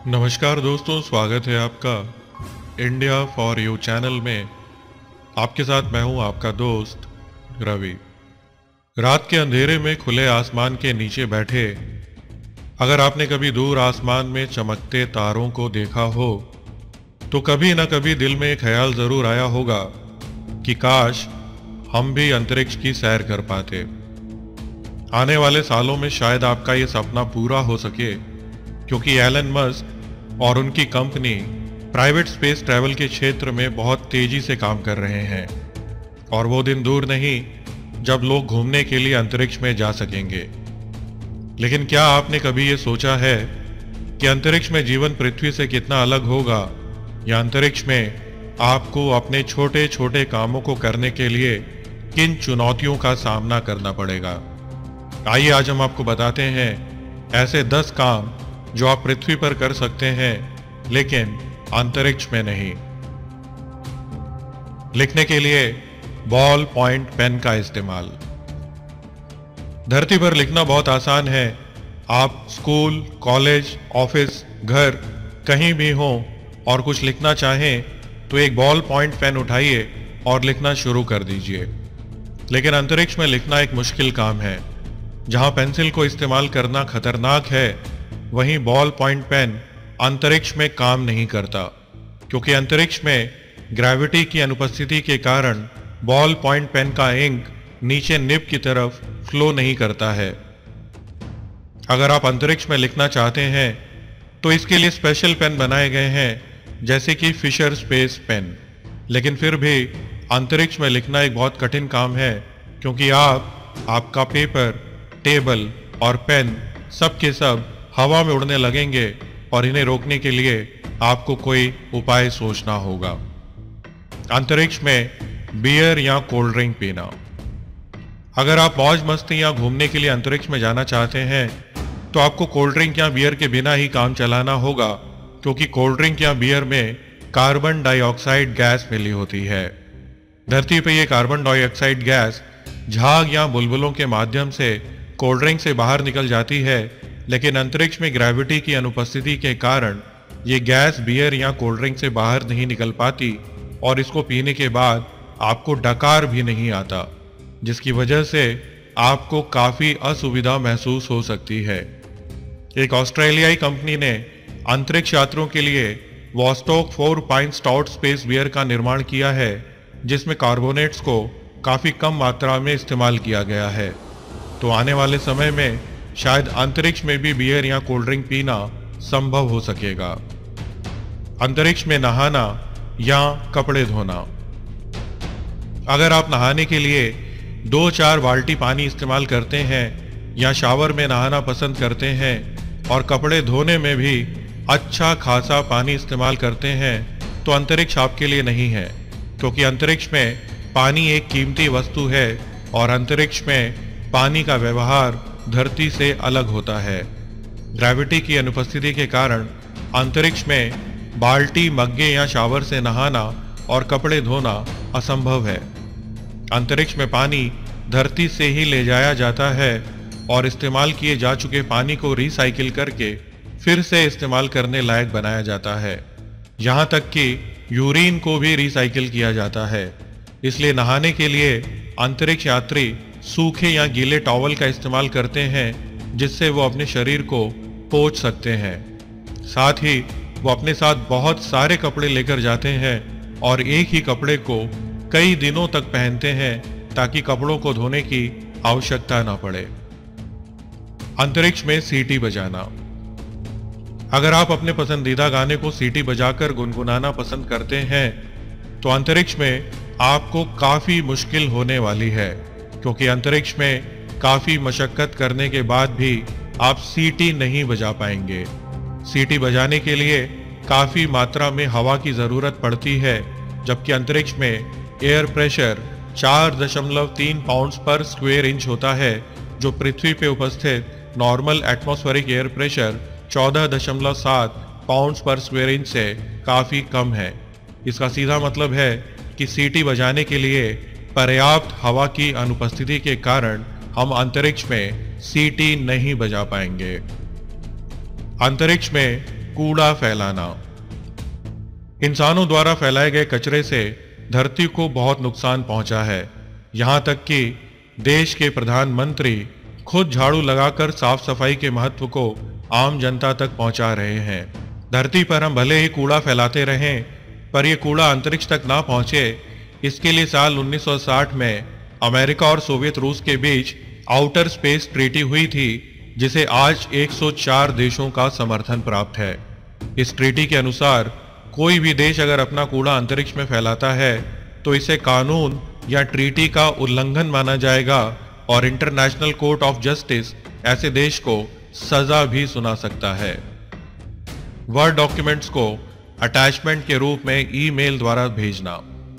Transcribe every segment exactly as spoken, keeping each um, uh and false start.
नमस्कार दोस्तों, स्वागत है आपका इंडिया फॉर यू चैनल में। आपके साथ मैं हूं आपका दोस्त रवि। रात के अंधेरे में खुले आसमान के नीचे बैठे अगर आपने कभी दूर आसमान में चमकते तारों को देखा हो तो कभी ना कभी दिल में एक ख्याल जरूर आया होगा कि काश हम भी अंतरिक्ष की सैर कर पाते। आने वाले सालों में शायद आपका ये सपना पूरा हो सके, क्योंकि एलन मस्क और उनकी कंपनी प्राइवेट स्पेस ट्रैवल के क्षेत्र में बहुत तेजी से काम कर रहे हैं और वो दिन दूर नहीं जब लोग घूमने के लिए अंतरिक्ष में जा सकेंगे। लेकिन क्या आपने कभी ये सोचा है कि अंतरिक्ष में जीवन पृथ्वी से कितना अलग होगा, या अंतरिक्ष में आपको अपने छोटे छोटे कामों को करने के लिए किन चुनौतियों का सामना करना पड़ेगा? आइए आज हम आपको बताते हैं ऐसे दस काम जो आप पृथ्वी पर कर सकते हैं लेकिन अंतरिक्ष में नहीं। लिखने के लिए बॉल पॉइंट पेन का इस्तेमाल। धरती पर लिखना बहुत आसान है। आप स्कूल, कॉलेज, ऑफिस, घर कहीं भी हो और कुछ लिखना चाहें तो एक बॉल पॉइंट पेन उठाइए और लिखना शुरू कर दीजिए। लेकिन अंतरिक्ष में लिखना एक मुश्किल काम है। जहां पेंसिल को इस्तेमाल करना खतरनाक है, वहीं बॉल पॉइंट पेन अंतरिक्ष में काम नहीं करता, क्योंकि अंतरिक्ष में ग्रेविटी की अनुपस्थिति के कारण बॉल पॉइंट पेन का इंक नीचे निब की तरफ फ्लो नहीं करता है। अगर आप अंतरिक्ष में लिखना चाहते हैं तो इसके लिए स्पेशल पेन बनाए गए हैं, जैसे कि फिशर स्पेस पेन। लेकिन फिर भी अंतरिक्ष में लिखना एक बहुत कठिन काम है, क्योंकि आप आपका पेपर, टेबल और पेन सब के सब हवा में उड़ने लगेंगे और इन्हें रोकने के लिए आपको कोई उपाय सोचना होगा। अंतरिक्ष में बियर या कोल्ड ड्रिंक पीना। अगर आप मौज मस्ती या घूमने के लिए अंतरिक्ष में जाना चाहते हैं तो आपको कोल्ड ड्रिंक या बियर के बिना ही काम चलाना होगा, क्योंकि कोल्ड ड्रिंक या बियर में कार्बन डाइऑक्साइड गैस मिली होती है। धरती पर यह कार्बन डाइऑक्साइड गैस झाग या बुलबुलों के माध्यम से कोल्ड ड्रिंक से बाहर निकल जाती है, लेकिन अंतरिक्ष में ग्रेविटी की अनुपस्थिति के कारण ये गैस बियर या कोल्ड ड्रिंक से बाहर नहीं निकल पाती और इसको पीने के बाद आपको डकार भी नहीं आता, जिसकी वजह से आपको काफी असुविधा महसूस हो सकती है। एक ऑस्ट्रेलियाई कंपनी ने अंतरिक्ष यात्रियों के लिए Vostok four point stout space beer का निर्माण किया है, जिसमें कार्बोनेट्स को काफी कम मात्रा में इस्तेमाल किया गया है। तो आने वाले समय में शायद अंतरिक्ष में भी बियर या कोल्ड ड्रिंक पीना संभव हो सकेगा। अंतरिक्ष में नहाना या कपड़े धोना। अगर आप नहाने के लिए दो चार बाल्टी पानी इस्तेमाल करते हैं या शावर में नहाना पसंद करते हैं और कपड़े धोने में भी अच्छा खासा पानी इस्तेमाल करते हैं, तो अंतरिक्ष आपके लिए नहीं है, क्योंकि अंतरिक्ष में पानी एक कीमती वस्तु है और अंतरिक्ष में पानी का व्यवहार धरती से अलग होता है। ग्रेविटी की अनुपस्थिति के कारण अंतरिक्ष में बाल्टी, मग्गे या शावर से नहाना और कपड़े धोना असंभव है। अंतरिक्ष में पानी धरती से ही ले जाया जाता है और इस्तेमाल किए जा चुके पानी को रिसाइकिल करके फिर से इस्तेमाल करने लायक बनाया जाता है। यहाँ तक कि यूरिन को भी रिसाइकिल किया जाता है। इसलिए नहाने के लिए अंतरिक्ष यात्री सूखे या गीले टॉवल का इस्तेमाल करते हैं, जिससे वो अपने शरीर को पोंछ सकते हैं। साथ ही वो अपने साथ बहुत सारे कपड़े लेकर जाते हैं और एक ही कपड़े को कई दिनों तक पहनते हैं, ताकि कपड़ों को धोने की आवश्यकता न पड़े। अंतरिक्ष में सीटी बजाना। अगर आप अपने पसंदीदा गाने को सीटी बजाकर गुनगुनाना पसंद करते हैं तो अंतरिक्ष में आपको काफी मुश्किल होने वाली है, क्योंकि अंतरिक्ष में काफी मशक्कत करने के बाद भी आप सीटी नहीं बजा पाएंगे। सीटी बजाने के लिए काफी मात्रा में हवा की जरूरत पड़ती है, जबकि अंतरिक्ष में एयर प्रेशर चार दशमलव तीन पाउंड्स पर स्क्वायर इंच होता है, जो पृथ्वी पे उपस्थित नॉर्मल एटमॉस्फेरिक एयर प्रेशर चौदह दशमलव सात पाउंड्स पर स्क्वायर इंच से काफी कम है। इसका सीधा मतलब है कि सीटी बजाने के लिए पर्याप्त हवा की अनुपस्थिति के कारण हम अंतरिक्ष में सीटी नहीं बजा पाएंगे। अंतरिक्ष में कूड़ा फैलाना। इंसानों द्वारा फैलाए गए कचरे से धरती को बहुत नुकसान पहुंचा है। यहां तक कि देश के प्रधानमंत्री खुद झाड़ू लगाकर साफ सफाई के महत्व को आम जनता तक पहुंचा रहे हैं। धरती पर हम भले ही कूड़ा फैलाते रहें, पर यह कूड़ा अंतरिक्ष तक ना पहुंचे, इसके लिए साल उन्नीस सौ साठ में अमेरिका और सोवियत रूस के बीच आउटर स्पेस ट्रीटी हुई थी, जिसे आज एक सौ चार देशों का समर्थन प्राप्त है। इस ट्रीटी के अनुसार कोई भी देश अगर अपना कूड़ा अंतरिक्ष में फैलाता है तो इसे कानून या ट्रीटी का उल्लंघन माना जाएगा और इंटरनेशनल कोर्ट ऑफ जस्टिस ऐसे देश को सजा भी सुना सकता है। वर्ड डॉक्यूमेंट्स को अटैचमेंट के रूप में ईमेल द्वारा भेजना।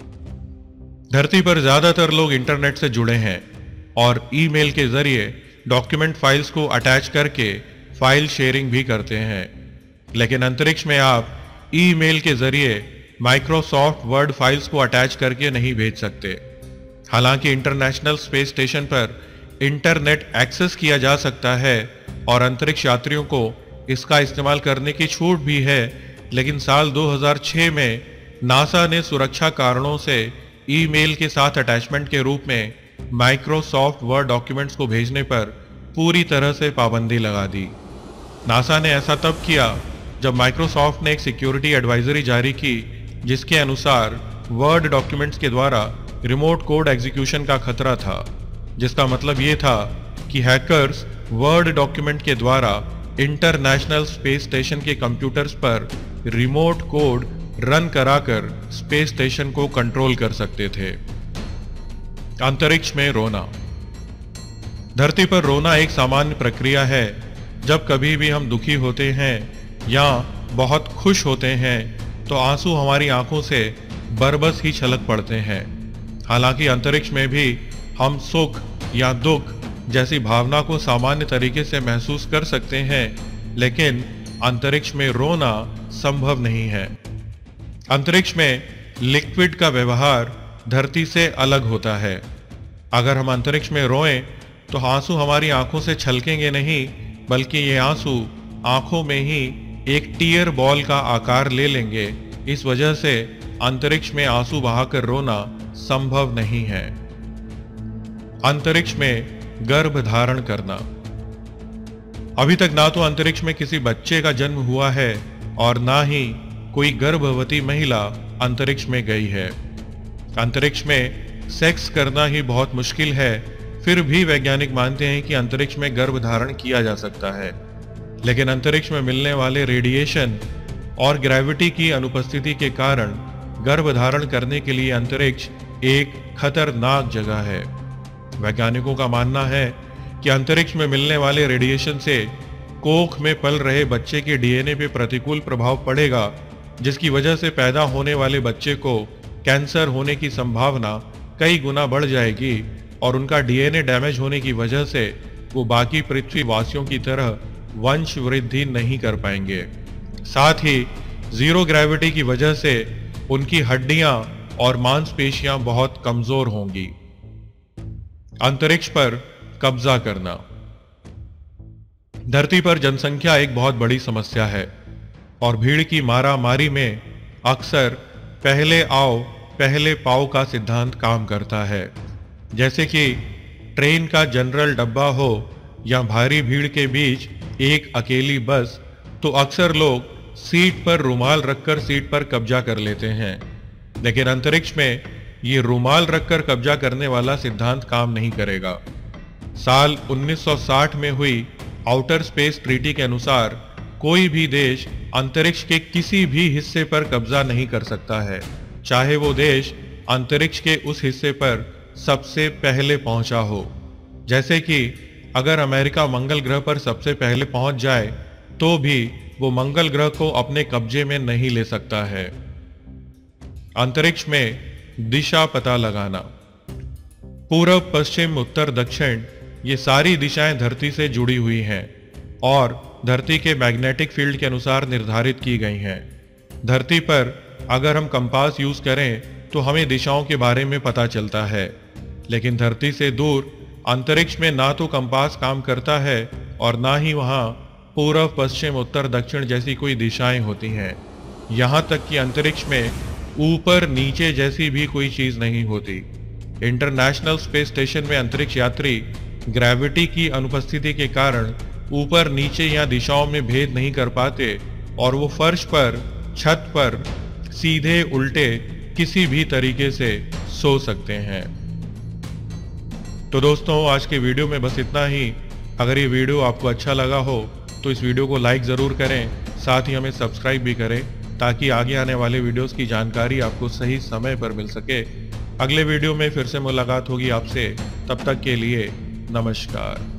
धरती पर ज्यादातर लोग इंटरनेट से जुड़े हैं और ईमेल के जरिए डॉक्यूमेंट फाइल्स को अटैच करके फाइल शेयरिंग भी करते हैं। लेकिन अंतरिक्ष में आप ईमेल के जरिए माइक्रोसॉफ्ट वर्ड फाइल्स को अटैच करके नहीं भेज सकते। हालांकि इंटरनेशनल स्पेस स्टेशन पर इंटरनेट एक्सेस किया जा सकता है और अंतरिक्ष यात्रियों को इसका इस्तेमाल करने की छूट भी है, लेकिन साल दो हज़ार छह में नासा ने सुरक्षा कारणों से ईमेल के साथ अटैचमेंट के रूप में माइक्रोसॉफ्ट वर्ड डॉक्यूमेंट्स को भेजने पर पूरी तरह से पाबंदी लगा दी। नासा ने ऐसा तब किया जब माइक्रोसॉफ्ट ने एक सिक्योरिटी एडवाइजरी जारी की, जिसके अनुसार वर्ड डॉक्यूमेंट्स के द्वारा रिमोट कोड एग्जीक्यूशन का खतरा था, जिसका मतलब ये था कि हैकर्स वर्ड डॉक्यूमेंट के द्वारा इंटरनेशनल स्पेस स्टेशन के कंप्यूटर्स पर रिमोट कोड रन कराकर स्पेस स्टेशन को कंट्रोल कर सकते थे। अंतरिक्ष में रोना। धरती पर रोना एक सामान्य प्रक्रिया है। जब कभी भी हम दुखी होते हैं या बहुत खुश होते हैं तो आंसू हमारी आंखों से बरबस ही छलक पड़ते हैं। हालांकि अंतरिक्ष में भी हम सुख या दुख जैसी भावना को सामान्य तरीके से महसूस कर सकते हैं, लेकिन अंतरिक्ष में रोना संभव नहीं है। अंतरिक्ष में लिक्विड का व्यवहार धरती से अलग होता है। अगर हम अंतरिक्ष में रोएं तो आंसू हमारी आंखों से छलकेंगे नहीं, बल्कि ये आंसू आंखों में ही एक टीयर बॉल का आकार ले लेंगे। इस वजह से अंतरिक्ष में आंसू बहाकर रोना संभव नहीं है। अंतरिक्ष में गर्भ धारण करना। अभी तक ना तो अंतरिक्ष में किसी बच्चे का जन्म हुआ है और ना ही कोई गर्भवती महिला अंतरिक्ष में गई है। अंतरिक्ष में सेक्स करना ही बहुत मुश्किल है, फिर भी वैज्ञानिक मानते हैं कि अंतरिक्ष में गर्भ धारण किया जा सकता है। लेकिन अंतरिक्ष में मिलने वाले रेडिएशन और ग्रेविटी की अनुपस्थिति के कारण गर्भ धारण करने के लिए अंतरिक्ष एक खतरनाक जगह है। वैज्ञानिकों का मानना है कि अंतरिक्ष में मिलने वाले रेडिएशन से कोख में पल रहे बच्चे के डीएनए पे प्रतिकूल प्रभाव पड़ेगा, जिसकी वजह से पैदा होने वाले बच्चे को कैंसर होने की संभावना कई गुना बढ़ जाएगी और उनका डीएनए डैमेज होने की वजह से वो बाकी पृथ्वी वासियों की तरह वंश वृद्धि नहीं कर पाएंगे। साथ ही जीरो ग्रेविटी की वजह से उनकी हड्डियां और मांसपेशियां बहुत कमजोर होंगी। अंतरिक्ष पर कब्जा करना। धरती पर जनसंख्या एक बहुत बड़ी समस्या है और भीड़ की मारा मारी में अक्सर पहले आओ पहले पाओ का सिद्धांत काम करता है। जैसे कि ट्रेन का जनरल डब्बा हो या भारी भीड़ के बीच एक अकेली बस, तो अक्सर लोग सीट पर रुमाल रखकर सीट पर कब्जा कर लेते हैं। लेकिन अंतरिक्ष में ये रुमाल रखकर कब्जा करने वाला सिद्धांत काम नहीं करेगा। साल उन्नीस सौ साठ में हुई आउटर स्पेस ट्रीटी के अनुसार कोई भी देश अंतरिक्ष के किसी भी हिस्से पर कब्जा नहीं कर सकता है, चाहे वो देश अंतरिक्ष के उस हिस्से पर सबसे पहले पहुंचा हो। जैसे कि अगर अमेरिका मंगल ग्रह पर सबसे पहले पहुंच जाए तो भी वो मंगल ग्रह को अपने कब्जे में नहीं ले सकता है। अंतरिक्ष में दिशा पता लगाना। पूरब, पश्चिम, उत्तर, दक्षिण ये सारी दिशाएं धरती से जुड़ी हुई हैं और धरती के मैग्नेटिक फील्ड के अनुसार निर्धारित की गई हैं। धरती पर अगर हम कंपास यूज करें तो हमें दिशाओं के बारे में पता चलता है, लेकिन धरती से दूर अंतरिक्ष में ना तो कंपास काम करता है और ना ही वहां पूर्व पश्चिम उत्तर दक्षिण जैसी कोई दिशाएं होती हैं। यहाँ तक कि अंतरिक्ष में ऊपर नीचे जैसी भी कोई चीज नहीं होती। इंटरनेशनल स्पेस स्टेशन में अंतरिक्ष यात्री ग्रेविटी की अनुपस्थिति के कारण ऊपर नीचे या दिशाओं में भेद नहीं कर पाते और वो फर्श पर, छत पर सीधे उल्टे किसी भी तरीके से सो सकते हैं। तो दोस्तों, आज के वीडियो में बस इतना ही। अगर ये वीडियो आपको अच्छा लगा हो तो इस वीडियो को लाइक ज़रूर करें, साथ ही हमें सब्सक्राइब भी करें ताकि आगे आने वाले वीडियोस की जानकारी आपको सही समय पर मिल सके। अगले वीडियो में फिर से मुलाकात होगी आपसे, तब तक के लिए नमस्कार।